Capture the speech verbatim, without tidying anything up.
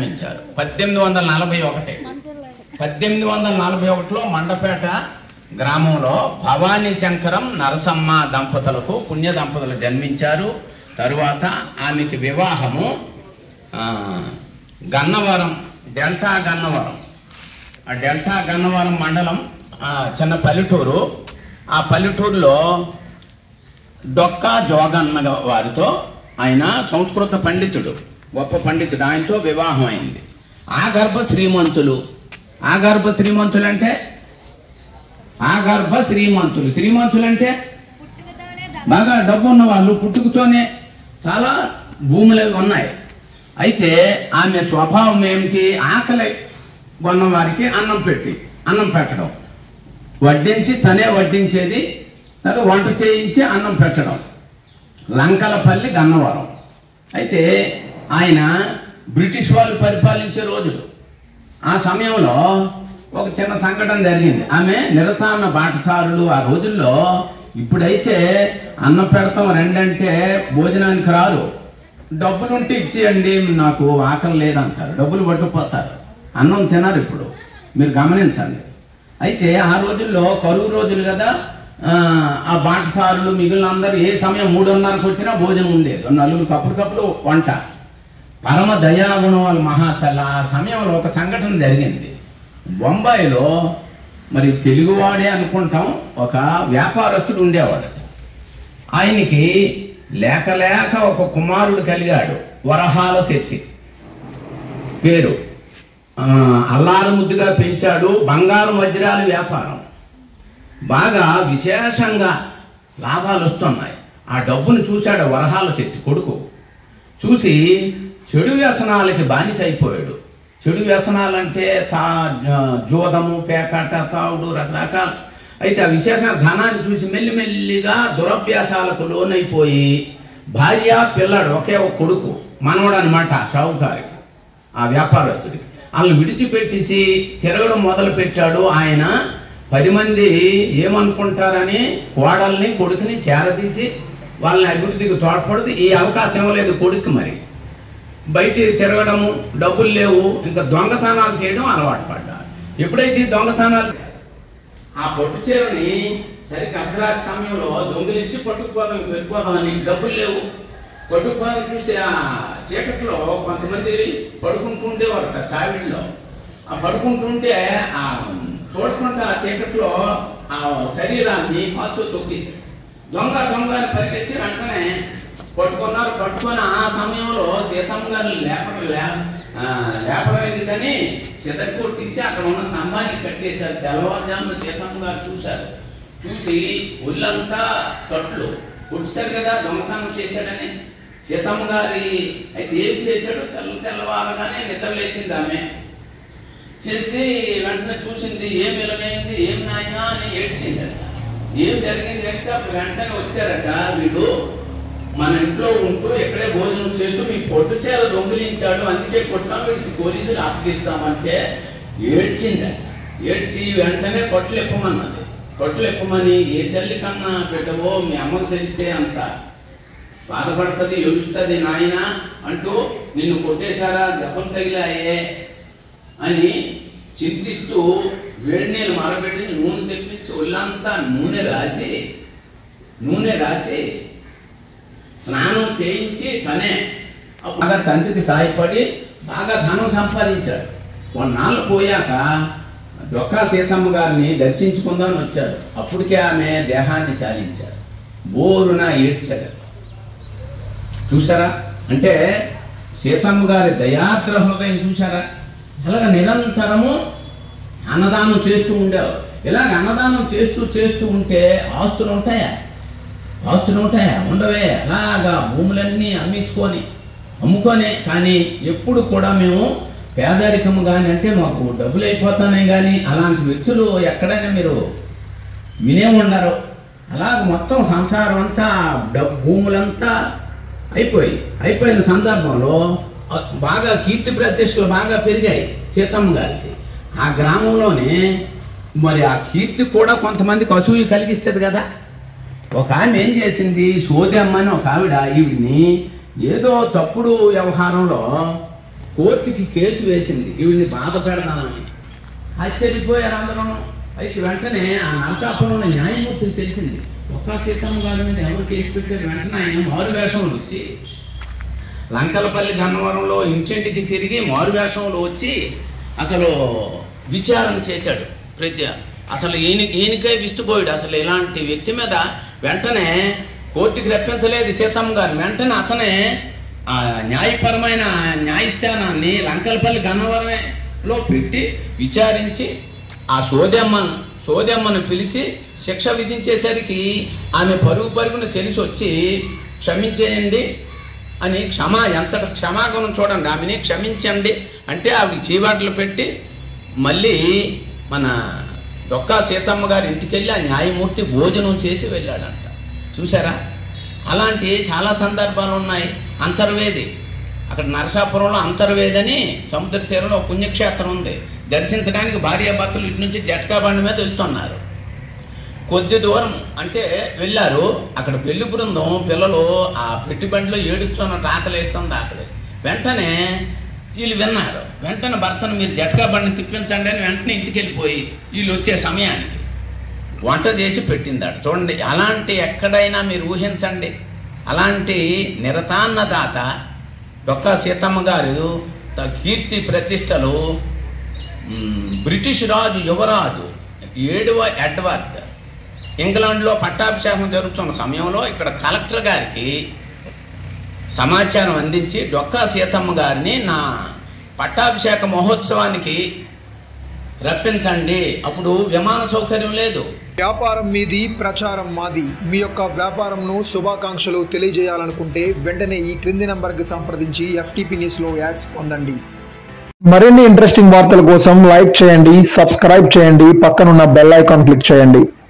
జన్మించారు. పద్దెనిమిది వందల నలభై ఒకటి పద్దెనిమిది వందల నలభై ఒకటిలో మండపేట గ్రామంలో భవానీ శంకరం నరసమ్మ దంపతులకు పుణ్య దంపతులు జన్మించారు. తరువాత ఆమెకి వివాహము గన్నవరం, డెల్టా గన్నవరం, ఆ డెల్టా గన్నవరం మండలం చిన్న పల్లెటూరు. ఆ పల్లెటూరులో డొక్కా జోగన్న వారితో, ఆయన సంస్కృత పండితుడు, గొప్ప పండితుడు, ఆయనతో వివాహం అయింది. ఆగర్భ శ్రీమంతులు. ఆగర్భ శ్రీమంతులు అంటే ఆగర్భ శ్రీమంతులు శ్రీమంతులు అంటే బాగా డబ్బు ఉన్న వాళ్ళు, పుట్టుకతోనే చాలా భూములు ఉన్నాయి. అయితే ఆమె స్వభావం ఏమిటి? ఆకలి కొన్న వారికి అన్నం పెట్టి అన్నం పెట్టడం, వడ్డించి తనే వడ్డించేది, లేదా వంట చేయించి అన్నం పెట్టడం. లంకలపల్లి గన్నవరం. అయితే ఆయన బ్రిటిష్ వాళ్ళు పరిపాలించే రోజులు. ఆ సమయంలో ఒక చిన్న సంఘటన జరిగింది. ఆమె నిరతాన్న బాటసారులు. ఆ రోజుల్లో ఇప్పుడైతే అన్నం పెడతాం రెండంటే భోజనానికి రారు. డబ్బులుంటే ఇచ్చేయండి, నాకు ఆకలి లేదంటారు, డబ్బులు పట్టుకుపోతారు, అన్నం తినరు. ఇప్పుడు మీరు గమనించండి. అయితే ఆ రోజుల్లో కరువు రోజులు కదా, ఆ బాటసారులు మిగిలిన అందరూ ఏ సమయం మూడున్నరకు వచ్చినా భోజనం ఉండేది. నలుగురికి అప్పటికప్పుడు వంట. పరమ దయాగుణం వాళ్ళ మహాతల్ల. ఆ సమయంలో ఒక సంఘటన జరిగింది. బొంబాయిలో, మరి తెలుగువాడే అనుకుంటాం, ఒక వ్యాపారస్తుడు ఉండేవాడు. ఆయనకి లేక లేక ఒక కుమారుడు కలిగాడు, వరహాల శెట్టి పేరు. అల్లారు ముద్దుగా పెంచాడు. బంగారం వజ్రాల వ్యాపారం బాగా విశేషంగా లాభాలు వస్తున్నాయి. ఆ డబ్బును చూశాడు వరహాల శెట్టి కొడుకు. చూసి చెడు వ్యసనాలకి బానిస అయిపోయాడు. చెడు వ్యసనాలంటే తా జోదము, పేకాట, తావుడు, రకరకాల. అయితే ఆ విశేష ధనాన్ని చూసి మెల్లిమెల్లిగా దురభ్యాసాలకు లోనైపోయి, భార్య పిల్లాడు ఒకే ఒక కొడుకు, మనవడు అనమాట షావుకారికి, ఆ వ్యాపారస్తుడికి, వాళ్ళని విడిచిపెట్టేసి తిరగడం మొదలు పెట్టాడు. ఆయన పది మంది ఏమనుకుంటారని కోడల్ని కొడుకుని చేరదీసి వాళ్ళని అభివృద్ధికి తోడ్పడదు. ఈ అవకాశం ఇవ్వలేదు కొడుకు. మరి బయట తిరగడము, డబ్బులు లేవు, ఇంకా దొంగతనాలు చేయడం అలవాటు పడ్డారు. ఎప్పుడైతే దొంగతనాలు, ఆ పట్టు చీరని సరిగ్గా అర్ధరాత్రి సమయంలో దొంగిలించి పట్టుకుపోదాం, వెళ్ళిపోదామని, డబ్బులు లేవు, పట్టుకుపోదాం చూసి ఆ చీకట్లో కొంతమంది పడుకుంటుండేవారు చావిడిలో. ఆ పడుకుంటుంటే ఆ చూడకుండా ఆ చీకట్లో ఆ శరీరాన్ని కాతో తొక్కేసి దొంగ దొంగ అని పరిగెత్తి వెంటనే పట్టుకున్నారు. పట్టుకొని ఆ సమయంలో సీతమ్మ గారు లేపడం లేపడం ఎందుకని చితకి కొట్టేసి అక్కడ ఉన్న స్తంభానికి కట్టేశారు. తెల్లవారుజామున సీతమ్మ గారు చూశారు. చూసి ఒళ్ళంతా తట్లు కొట్టేశారు కదా, దొంగతనం చేశాడని. సీతమ్మ గారి అయితే ఏం చేశాడు? తెల్ల తెల్లవారగానే నిద్ర లేచింది ఆమె. చేసి వెంటనే చూసింది, ఏం వెలుగైంది, ఏం నాయనా అని ఏడ్చిందట. ఏం జరిగింది అంటే అప్పుడు వెంటనే వచ్చారట, వీడు మన ఇంట్లో ఉంటూ ఎక్కడే భోజనం చేస్తూ మీ పొట్టు చీర దొంగిలించాడు, అందుకే కొట్టాం, వీడికి పోలీసులు అప్పగిస్తామంటే ఏడ్చిందట. ఏడ్చి వెంటనే కొట్లు ఎప్పమన్నది. కొట్లు ఎప్పమని, ఏ తల్లి కన్నా బిడ్డవో మీ అమ్మకు తెలిస్తే అంత బాధపడుతుంది, ఏడుస్తుంది నాయన అంటూ, నిన్ను కొట్టేశారా, దెబ్బలు తగిలాయే అని చింతిస్తూ వేడి నీళ్ళు మరబెట్టి నూనె తెప్పించి ఒళ్ళంతా నూనె రాసి నూనె రాసి స్నానం చేయించి తనే బాగా తండ్రికి సాయపడి బాగా ధనం సంపాదించాడు. కొన్నాళ్ళు పోయాక డొక్కా సీతమ్మ గారిని దర్శించుకుందామని వచ్చాడు. అప్పటికే ఆమె దేహాన్ని చాలించారు. బోరున ఏడ్చారు. చూసారా? అంటే సీతమ్మ గారి దయాద్ర హృదయం చూసారా? అలాగ నిరంతరము అన్నదానం చేస్తూ ఉండేవారు. ఇలాగ అన్నదానం చేస్తూ చేస్తూ ఉంటే ఆస్తులు ఉంటాయా? ఆస్తులు ఉంటాయా? ఉండవే. అలాగా భూములన్నీ అమ్మేసుకొని అమ్ముకొని, కానీ ఎప్పుడు కూడా మేము పేదరికము కానీ, అంటే మాకు డబ్బులు అయిపోతానే కానీ అలాంటి వ్యక్తులు ఎక్కడైనా మీరు వినే ఉండరు. అలాగ మొత్తం సంసారం అంతా డబ్బు భూములంతా అయిపోయి అయిపోయిన సందర్భంలో బాగా కీర్తి ప్రతిష్టలు బాగా పెరిగాయి సీతమ్మ గారికి. ఆ గ్రామంలోనే మరి ఆ కీర్తి కూడా కొంతమందికి అసూయ కలిగిస్తుంది కదా. ఒక ఆమె ఏం చేసింది, సోదమ్మ అని ఒక ఆవిడ ఈవిడ్ని ఏదో తప్పుడు వ్యవహారంలో కోర్టుకి కేసు వేసింది ఈవిడిని బాధ పెడదామని. ఆశ్చర్యపోయారు అందరూ. అయితే వెంటనే ఆ నరసాపురంలో న్యాయమూర్తికి తెలిసింది ఒక్క సీతమ్మ గారి మీద ఎవరు కేసు పెట్టారు. వెంటనే ఆయన మారువేషంలో వచ్చి లంకలపల్లి గన్నవరంలో ఇంటింటికి తిరిగి మారువేషంలో వచ్చి అసలు విచారణ చేశాడు. ప్రతి అసలు ఈయన ఈయనకై విస్తుపోయాడు. అసలు ఇలాంటి వ్యక్తి మీద వెంటనే కోర్టుకి రప్పించలేదు సీతమ్మ గారు. వెంటనే అతనే న్యాయపరమైన న్యాయస్థానాన్ని లంకలపల్లి గన్నవరంలో పెట్టి విచారించి ఆ సోదెమ్మ సోదెమ్మను పిలిచి శిక్ష విధించేసరికి ఆమె పరుగు పరుగును తెలిసి వచ్చి క్షమించేయండి అని క్షమా ఎంత క్షమాగుణం చూడండి, ఆమెని క్షమించండి అంటే ఆవిడ చీవాట్లు పెట్టి మళ్ళీ మన డొక్కా సీతమ్మ గారి ఇంటికి వెళ్ళి ఆ న్యాయమూర్తి భోజనం చేసి వెళ్ళాడంట. చూసారా, అలాంటి చాలా సందర్భాలు ఉన్నాయి. అంతర్వేది, అక్కడ నరసాపురంలో అంతర్వేది అని సముద్ర తీరంలో పుణ్యక్షేత్రం ఉంది. దర్శించడానికి భార్యాభర్తలు ఇటు నుంచి జట్కా బండి మీద వెళ్తున్నారు. కొద్ది దూరం అంటే వెళ్ళారు. అక్కడ పెళ్లి బృందం పిల్లలు ఆ పెట్టి బండిలో ఏడుస్తున్నట్టు ఆకలేస్తుంది ఆకలేస్తుంది. వెంటనే వీళ్ళు విన్నారు. వెంటనే భర్తను మీరు జట్కా బండిని తిప్పించండి అని వెంటనే ఇంటికి వెళ్ళిపోయి వీళ్ళు వచ్చే సమయానికి వంట చేసి పెట్టిందాడు. చూడండి, అలాంటి ఎక్కడైనా మీరు ఊహించండి. అలాంటి నిరతాన్నదాత డొక్కా సీతమ్మ గారు కీర్తి ప్రతిష్టలు బ్రిటిష్ రాజు యువరాజు ఏడవ ఎడ్వర్డ్ ఇంగ్లాండ్లో పట్టాభిషేకం జరుగుతున్న సమయంలో ఇక్కడ కలెక్టర్ గారికి సమాచారం అందించి డొక్కా సీతమ్మ గారిని నా పట్టాభిషేక మహోత్సవానికి రప్పించండి. అప్పుడు విమాన సౌకర్యం లేదు. వ్యాపారం మీది, ప్రచారం మాది. మీ యొక్క వ్యాపారంను శుభాకాంక్షలు తెలియజేయాలనుకుంటే వెంటనే ఈ క్రింది నంబర్కి సంప్రదించి ఎఫ్టీపీ న్యూస్లో యాడ్స్ పొందండి. మరిన్ని ఇంట్రెస్టింగ్ వార్తల కోసం లైక్ చేయండి, సబ్స్క్రైబ్ చేయండి, పక్కనున్న బెల్ ఐకాన్ క్లిక్ చేయండి.